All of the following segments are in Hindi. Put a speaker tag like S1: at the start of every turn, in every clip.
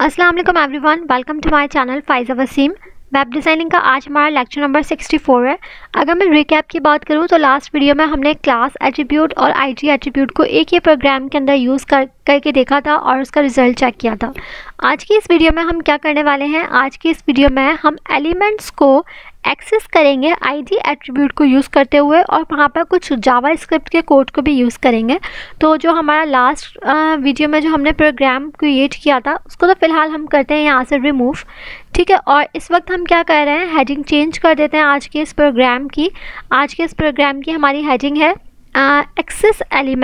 S1: अस्सलाम वालेकुम everyone, welcome to my channel Faiza Waseem. Web designing का आज हमारा लेक्चर नंबर 64 है। अगर मैं रिकैप की बात करूं तो लास्ट वीडियो में हमने क्लास एट्रीब्यूट और आईजी एट्रीब्यूट को एक ही प्रोग्राम के अंदर यूज़ करके देखा था और उसका रिजल्ट चेक किया था। आज की इस वीडियो में हम क्या करने वाले हैं, आज की इस वीडियो में हम एलिमेंट्स को एक्सेस करेंगे आईजी एट्रीब्यूट को यूज़ करते हुए और वहाँ पर कुछ जावास्क्रिप्ट के कोड को भी यूज़ करेंगे। तो जो हमारा लास्ट वीडियो में जो हमने प्रोग्राम क्रिएट किया था उसको तो फ़िलहाल हम करते हैं यहाँ से रिमूव, ठीक है। और इस वक्त हम क्या कर रहे हैं, हेडिंग चेंज कर देते हैं आज के इस प्रोग्राम की। आज के इस प्रोग्राम की हमारी हेडिंग है access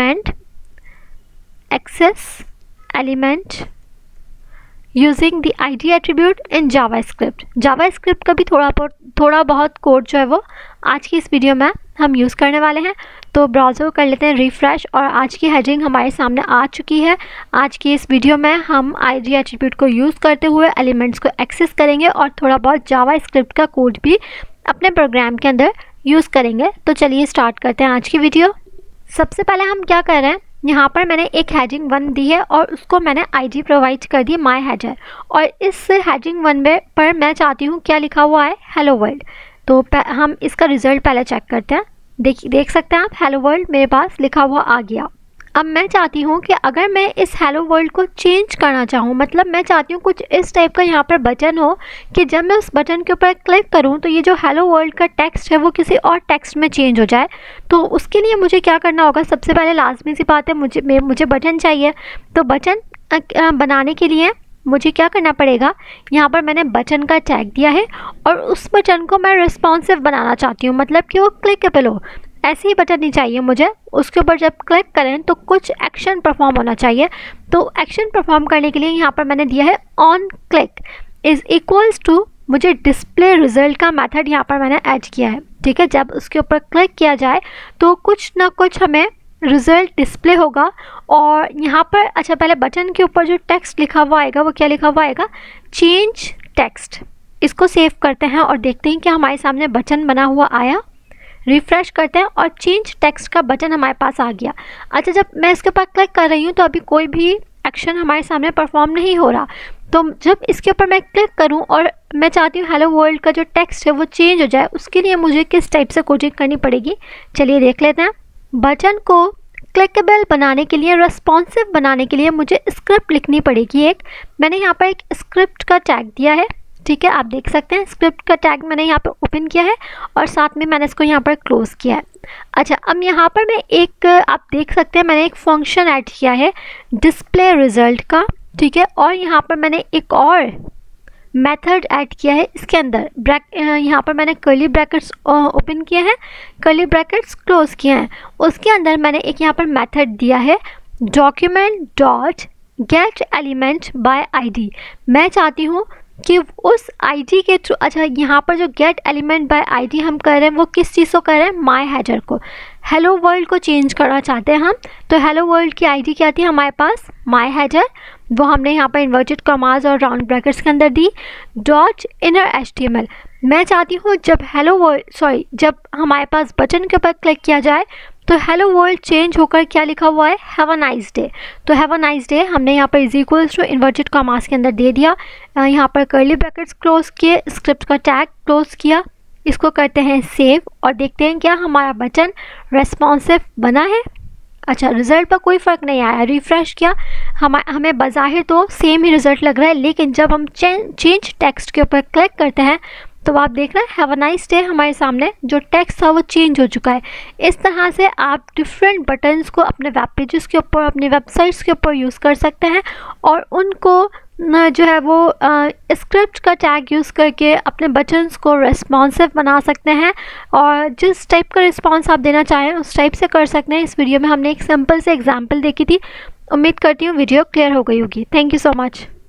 S1: element using the ID attribute in JavaScript. JavaScript का भी थोड़ा बहुत कोड जो है वो आज की इस वीडियो में हम यूज़ करने वाले हैं। तो ब्राउज़र कर लेते हैं रिफ़्रेश और आज की हेडिंग हमारे सामने आ चुकी है। आज की इस वीडियो में हम आईडी एट्रीब्यूट को यूज़ करते हुए एलिमेंट्स को एक्सेस करेंगे और थोड़ा बहुत जावास्क्रिप्ट का कोड भी अपने प्रोग्राम के अंदर यूज़ करेंगे। तो चलिए स्टार्ट करते हैं आज की वीडियो। सबसे पहले हम क्या कर रहे हैं, यहाँ पर मैंने एक हेडिंग 1 दी है और उसको मैंने आईडी प्रोवाइड कर दी माय हेडर, और इस हेडिंग 1 में पर मैं चाहती हूँ क्या लिखा हुआ है, हेलो वर्ल्ड। तो हम इसका रिज़ल्ट पहले चेक करते हैं। देख सकते हैं आप, हेलो वर्ल्ड मेरे पास लिखा हुआ आ गया। अब मैं चाहती हूँ कि अगर मैं इस हेलो वर्ल्ड को चेंज करना चाहूँ, मतलब मैं चाहती हूँ कुछ इस टाइप का यहाँ पर बटन हो कि जब मैं उस बटन के ऊपर क्लिक करूँ तो ये जो हेलो वर्ल्ड का टेक्स्ट है वो किसी और टेक्स्ट में चेंज हो जाए। तो उसके लिए मुझे क्या करना होगा, सबसे पहले लाजमी सी बात है मुझे बटन चाहिए। तो बटन बनाने के लिए मुझे क्या करना पड़ेगा, यहाँ पर मैंने बटन का टैग दिया है और उस बटन को मैं रिस्पॉन्सिव बनाना चाहती हूँ, मतलब कि वो क्लिकेबल हो। ऐसे ही बटन नहीं चाहिए मुझे, उसके ऊपर जब क्लिक करें तो कुछ एक्शन परफॉर्म होना चाहिए। तो एक्शन परफॉर्म करने के लिए यहाँ पर मैंने दिया है on click is equals to, मुझे डिस्प्ले रिजल्ट का मेथड यहाँ पर मैंने ऐड किया है, ठीक है। जब उसके ऊपर क्लिक किया जाए तो कुछ ना कुछ हमें रिज़ल्ट डिस्प्ले होगा। और यहाँ पर अच्छा, पहले बटन के ऊपर जो टेक्स्ट लिखा हुआ आएगा वो क्या लिखा हुआ आएगा, चेंज टेक्स्ट। इसको सेव करते हैं और देखते हैं कि हमारे सामने बटन बना हुआ आया। रिफ़्रेश करते हैं और चेंज टेक्स्ट का बटन हमारे पास आ गया। अच्छा, जब मैं इसके ऊपर क्लिक कर रही हूँ तो अभी कोई भी एक्शन हमारे सामने परफॉर्म नहीं हो रहा। तो जब इसके ऊपर मैं क्लिक करूँ और मैं चाहती हूँ हेलो वर्ल्ड का जो टेक्स्ट है वो चेंज हो जाए, उसके लिए मुझे किस टाइप से कोडिंग करनी पड़ेगी, चलिए देख लेते हैं। बटन को क्लिकेबल बनाने के लिए, रेस्पॉन्सिव बनाने के लिए मुझे स्क्रिप्ट लिखनी पड़ेगी एक। मैंने यहाँ पर एक स्क्रिप्ट का टैग दिया है, ठीक है। आप देख सकते हैं स्क्रिप्ट का टैग मैंने यहाँ पर ओपन किया है और साथ में मैंने इसको यहाँ पर क्लोज़ किया है। अच्छा, अब यहाँ पर मैं एक, आप देख सकते हैं मैंने एक फंक्शन ऐड किया है डिस्प्ले रिजल्ट का, ठीक है। और यहाँ पर मैंने एक और मेथड ऐड किया है इसके अंदर। यहाँ पर मैंने कर्ली ब्रैकेट्स ओपन किए हैं, कर्ली ब्रैकेट्स क्लोज किए हैं। उसके अंदर मैंने एक यहाँ पर मेथड दिया है document dot get element by ID. मैं चाहती हूँ कि उस आईडी के थ्रू, अच्छा यहाँ पर जो गेट एलिमेंट बाय आईडी हम कर रहे हैं वो किस चीज़ को कर रहे हैं, माय हेडर को, हेलो वर्ल्ड को चेंज करना चाहते हैं हम। तो हेलो वर्ल्ड की आईडी क्या थी हमारे पास, माय हेडर, वो हमने यहाँ पर इन्वर्टेड कॉमास और राउंड ब्रैकेट्स के अंदर दी। डॉट इनर एचटीएमएल, मैं चाहती हूँ जब जब हमारे पास बटन के ऊपर क्लिक किया जाए तो हेलो वर्ल्ड चेंज होकर क्या लिखा हुआ है, हैव अ नाइस डे। तो हैव अ नाइस डे हमने यहाँ पर is equals to inverted commas के अंदर दे दिया। यहाँ पर कर्ली ब्रैकेट्स क्लोज किए, स्क्रिप्ट का टैग क्लोज किया। इसको करते हैं सेव और देखते हैं क्या हमारा बटन रेस्पॉन्सिव बना है। अच्छा, रिज़ल्ट पर कोई फ़र्क नहीं आया, रिफ़्रेश किया, हमें बज़ाहिर तो सेम ही रिज़ल्ट लग रहा है, लेकिन जब हम चेंज टेक्स्ट के ऊपर क्लिक करते हैं तो आप देख रहे हैं हैव अ नाइस डे, हमारे सामने जो टेक्स्ट था वो चेंज हो चुका है। इस तरह से आप डिफरेंट बटन्स को अपने वेब पेजेस के ऊपर, अपने वेबसाइट्स के ऊपर यूज़ कर सकते हैं और उनको जो है वो स्क्रिप्ट का टैग यूज़ करके अपने बटन्स को रेस्पॉन्सिव बना सकते हैं और जिस टाइप का रिस्पॉन्स आप देना चाहें उस टाइप से कर सकते हैं। इस वीडियो में हमने एक सिंपल से एग्जाम्पल देखी थी। उम्मीद करती हूँ वीडियो क्लियर हो गई होगी। Thank you so much.